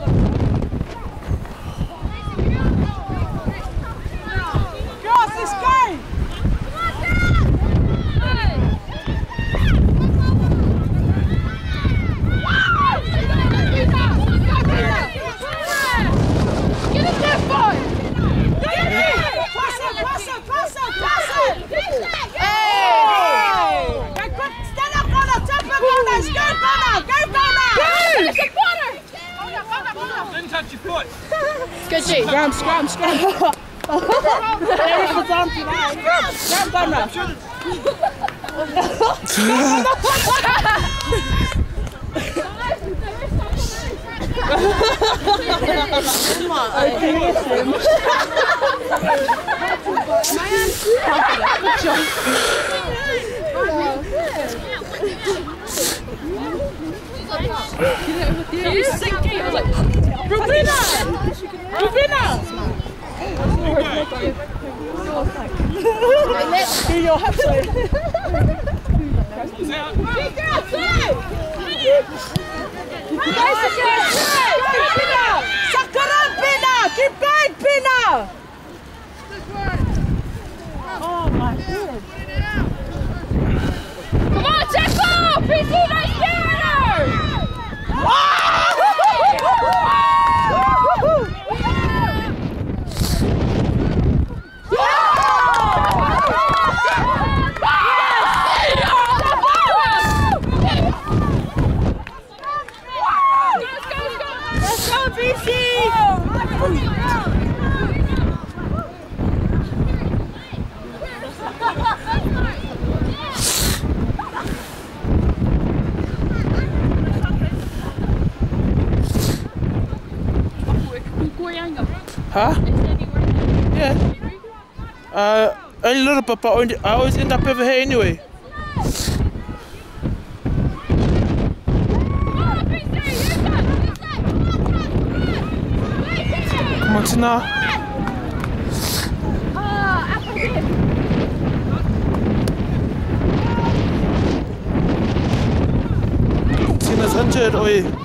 Good G. Scrum. Scrum, Gunner. Rubina! Your hat keep going, Pina! Oh my God. Come on, Checo! PC, nice there! Let's go, BC! Huh? Yeah. Only a little bit, but I always end up over here anyway. Come on, Tina. Tina's injured, oi.